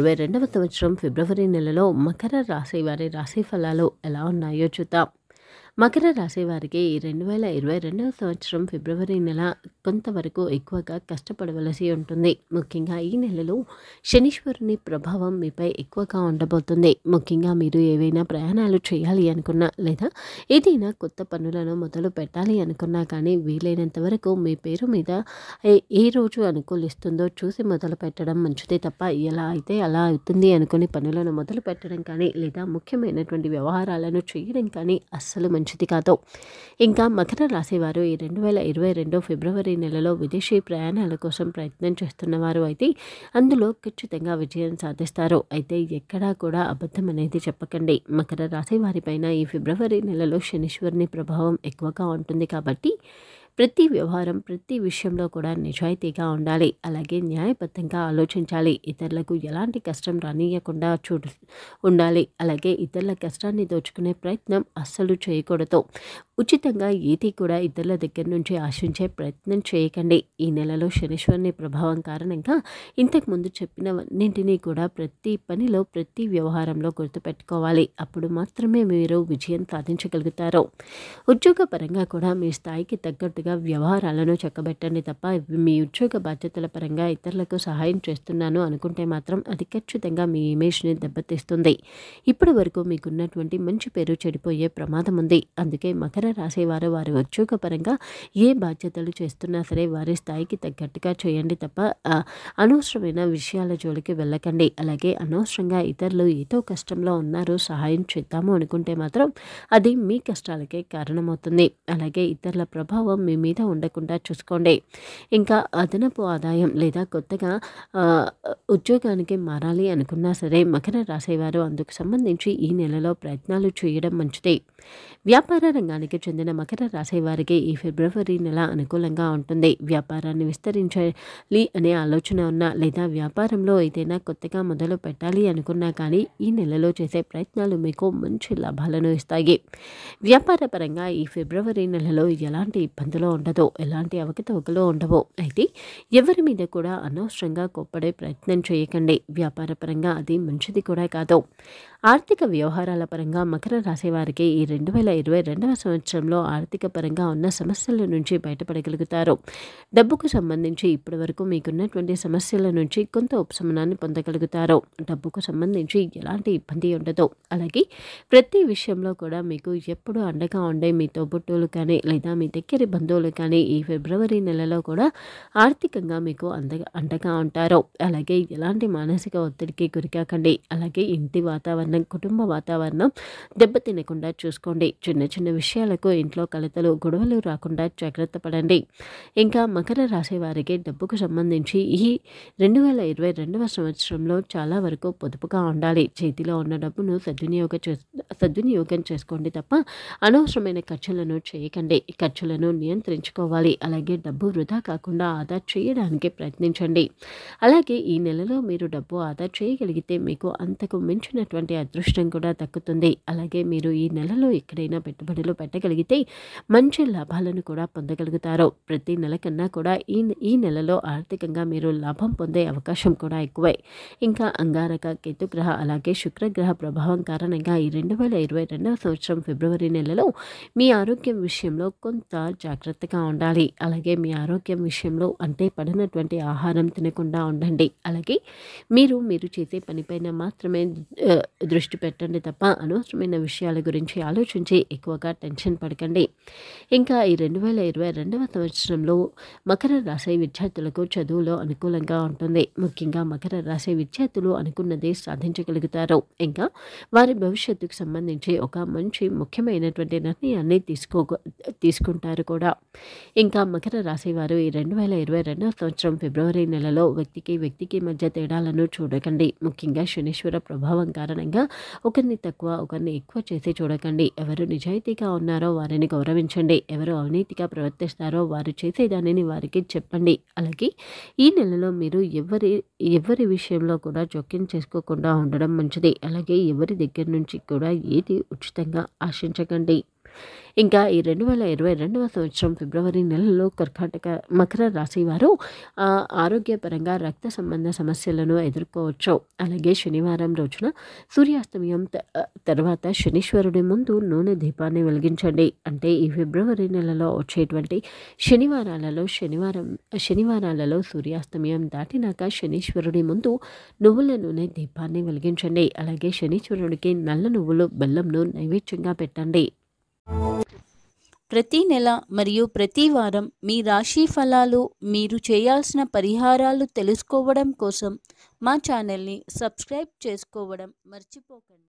2022వ సంవత్సరం ఫిబ్రవరి నెలలో మకర రాశి వారి రాశి ఫలాలు ఎలా ఉన్నాయో చూద్దాం. మకర రాశి వారికి 2022వ సంవత్సరం ఫిబ్రవరి నెల కొంతవరకు ఎక్కువగా కష్టపడవలసి ఉంటుంది. ముఖ్యంగా ఈ నెలలో శనీశ్వరుని ప్రభావం మీపై ఎక్కువగా ఉండబోతుంది. ముఖ్యంగా మీరు ఏవైనా ప్రయాణాలు చేయాలి అనుకున్నా లేదా ఏదైనా కొత్త పనులను మొదలు పెట్టాలి అనుకున్నా కానీ వీలైనంత వరకు మీ పేరు మీద ఏ రోజు అనుకూలిస్తుందో చూసి మొదలు పెట్టడం మంచిదే తప్ప ఎలా అయితే అలా అవుతుంది అనుకుని పనులను మొదలు పెట్టడం కానీ లేదా ముఖ్యమైనటువంటి వ్యవహారాలను చేయడం కానీ అస్సలు మంచిది కాదు. ఇంకా మకర రాశి వారు ఈ 2022 ఫిబ్రవరి నెలలో విదేశీ ప్రయాణాల కోసం ప్రయత్నం చేస్తున్న వారు అయితే అందులో ఖచ్చితంగా విజయం సాధిస్తారు. అయితే ఎక్కడా కూడా అబద్ధం అనేది చెప్పకండి. మకర రాశి వారిపైన ఈ ఫిబ్రవరి నెలలో శనీశ్వరుని ప్రభావం ఎక్కువగా ఉంటుంది కాబట్టి ప్రతి వ్యవహారం ప్రతి విషయంలో కూడా నిజాయితీగా ఉండాలి. అలాగే న్యాయబద్ధంగా ఆలోచించాలి. ఇతరులకు ఎలాంటి కష్టం రానియకుండా ఉండాలి. అలాగే ఇతరుల కష్టాన్ని దోచుకునే ప్రయత్నం అస్సలు చేయకూడదు. ఉచితంగా ఏది కూడా ఇతరుల దగ్గర నుంచి ఆశించే ప్రయత్నం చేయకండి. ఈ నెలలో శనీశ్వరుని ప్రభావం కారణంగా ఇంతకుముందు చెప్పినవన్నింటినీ కూడా ప్రతి పనిలో ప్రతి వ్యవహారంలో గుర్తుపెట్టుకోవాలి. అప్పుడు మాత్రమే మీరు విజయం సాధించగలుగుతారు. ఉద్యోగపరంగా కూడా మీ స్థాయికి తగ్గట్టుగా వ్యవహారాలను చక్కబెట్టండి తప్ప మీ ఉద్యోగ బాధ్యతల పరంగా ఇతరులకు సహాయం చేస్తున్నాను అనుకుంటే మాత్రం అది ఖచ్చితంగా మీ ఇమేజ్ని దెబ్బతీస్తుంది. ఇప్పటి వరకు మీకున్నటువంటి మంచి పేరు చెడిపోయే ప్రమాదం ఉంది. అందుకే మకర రాశి వారు వారి ఉద్యోగపరంగా ఏ బాధ్యతలు చేస్తున్నా సరే వారి స్థాయికి తగ్గట్టుగా చేయండి తప్ప అనవసరమైన విషయాల జోలికి వెళ్ళకండి. అలాగే అనవసరంగా ఇతరులు ఏదో కష్టంలో ఉన్నారు సహాయం చేద్దాము అనుకుంటే మాత్రం అది మీ కష్టాలకే కారణమవుతుంది. అలాగే ఇతరుల ప్రభావం మీ మీద ఉండకుండా చూసుకోండి. ఇంకా అదనపు ఆదాయం లేదా కొత్తగా ఉద్యోగానికి మారాలి అనుకున్నా సరే మకర రాశి వారు అందుకు సంబంధించి ఈ నెలలో ప్రయత్నాలు చేయడం మంచిది. వ్యాపార రంగానికి చెందిన మకర రాశి వారికి ఈ ఫిబ్రవరి నెల అనుకూలంగా ఉంటుంది. వ్యాపారాన్ని విస్తరించాలి అనే ఆలోచన ఉన్నా లేదా వ్యాపారంలో ఏదైనా కొత్తగా మొదలు పెట్టాలి అనుకున్నా కానీ ఈ నెలలో చేసే ప్రయత్నాలు మీకు మంచి లాభాలను ఇస్తాయి. వ్యాపార పరంగా ఈ ఫిబ్రవరి నెలలో ఎలాంటి ఇబ్బందులు ఉండదు, ఎలాంటి అవకతవకలు ఉండవు. అయితే ఎవరి మీద కూడా అనవసరంగా కోప్పడే ప్రయత్నం చేయకండి. వ్యాపార పరంగా అది మంచిది కూడా కాదు. ఆర్థిక వ్యవహారాల పరంగా మకర రాశి వారికి ఈ 2022వ సంవత్సరంలో ఆర్థిక పరంగా ఉన్న సమస్యల నుంచి బయటపడగలుగుతారు. డబ్బుకు సంబంధించి ఇప్పటి వరకు మీకున్నటువంటి సమస్యల నుంచి కొంత ఉపశమనాన్ని పొందగలుగుతారు. డబ్బుకు సంబంధించి ఎలాంటి ఇబ్బంది ఉండదు. అలాగే ప్రతి విషయంలో కూడా మీకు ఎప్పుడు అండగా ఉండే మీ తోబుట్టువులు కానీ లేదా మీ దగ్గర బంధువులు కానీ ఈ ఫిబ్రవరి నెలలో కూడా ఆర్థికంగా మీకు అండగా ఉంటారు. అలాగే ఎలాంటి మానసిక ఒత్తిడికి గురికాకండి. అలాగే ఇంటి వాతావరణం కుటుంబ వాతావరణం దెబ్బతినకుండా చూసుకోండి. చిన్న చిన్న విషయాలకు ఇంట్లో కలతలు గొడవలు రాకుండా జాగ్రత్త పడండి. ఇంకా మకర రాశి వారికి డబ్బుకు సంబంధించి ఈ 2022వ సంవత్సరంలో చాలా వరకు పొదుపుగా ఉండాలి. చేతిలో ఉన్న డబ్బును సద్వినియోగం చేసుకోండి తప్ప అనవసరమైన ఖర్చులను చేయకండి. ఖర్చులను నియంత్రించుకోవాలి. అలాగే డబ్బు వృధా కాకుండా ఆదా చేయడానికి ప్రయత్నించండి. అలాగే ఈ నెలలో మీరు డబ్బు ఆదా చేయగలిగితే మీకు అంతకు మించినటువంటి అదృష్టం కూడా దక్కుతుంది. అలాగే మీరు ఈ నెలలో ఎక్కడైనా పెట్టుబడులు పెట్టగలిగితే మంచి లాభాలను కూడా పొందగలుగుతారు. ప్రతి నెల కన్నా కూడా ఈ నెలలో ఆర్థికంగా మీరు లాభం పొందే అవకాశం కూడా ఎక్కువే. ఇంకా అంగారక కేతుగ్రహ అలాగే శుక్రగ్రహ ప్రభావం కారణంగా ఈ 2022వ సంవత్సరం ఫిబ్రవరి నెలలో మీ ఆరోగ్యం విషయంలో కొంత జాగ్రత్తగా ఉండాలి. అలాగే మీ ఆరోగ్యం విషయంలో అంటే పడినటువంటి ఆహారం తినకుండా ఉండండి. అలాగే మీరు చేసే పనిపైన మాత్రమే దృష్టి పెట్టండి తప్ప అనవసరమైన విషయాల గురించి ఆలోచించి ఎక్కువగా టెన్షన్ పడకండి. ఇంకా ఈ 2022వ సంవత్సరంలో మకర రాశి విద్యార్థులకు చదువులో అనుకూలంగా ఉంటుంది. ముఖ్యంగా మకర రాశి విద్యార్థులు అనుకున్నది సాధించగలుగుతారు. ఇంకా వారి భవిష్యత్తుకు సంబంధించి ఒక మంచి ముఖ్యమైనటువంటి నిర్ణయాన్ని తీసుకుంటారు కూడా. ఇంకా మకర రాశి వారు ఈ 2022వ సంవత్సరం ఫిబ్రవరి నెలలో వ్యక్తికి మధ్య తేడాలను చూడకండి. ముఖ్యంగా శనీశ్వర ప్రభావం కారణంగా ఒకరిని తక్కువ ఒకరిని ఎక్కువ చేసి చూడకండి. ఎవరు నిజాయితీగా ఉన్నారో వారిని గౌరవించండి. ఎవరు అవినీతిగా ప్రవర్తిస్తారో వారు చేసేదానిని వారికి చెప్పండి. అలాగే ఈ నెలలో మీరు ఎవరి విషయంలో కూడా జోక్యం చేసుకోకుండా ఉండడం మంచిది. అలాగే ఎవరి దగ్గర నుంచి కూడా ఏది ఉచితంగా ఆశించకండి. ఇంకా ఈ 2022వ సంవత్సరం ఫిబ్రవరి నెలలో మకర రాశి వారు ఆరోగ్యపరంగా రక్త సంబంధ సమస్యలను ఎదుర్కోవచ్చు. అలాగే శనివారం రోజున సూర్యాస్తమయం తర్వాత శనీశ్వరుడి ముందు నూనె దీపాన్ని వెలిగించండి. అంటే ఈ ఫిబ్రవరి నెలలో వచ్చేటువంటి శనివారాలలో సూర్యాస్తమయం దాటినాక శనీశ్వరుడి ముందు నువ్వుల నూనె దీపాన్ని వెలిగించండి. అలాగే శనీశ్వరుడికి నల్ల నువ్వులు బెల్లంను నైవేద్యంగా పెట్టండి. ప్రతి నెల మరియు ప్రతి వారం మీ రాశి ఫలాలు, మీరు చేయాల్సిన పరిహారాలు తెలుసుకోవడం కోసం మా ఛానల్ని సబ్స్క్రైబ్ చేసుకోవడం మర్చిపోకండి.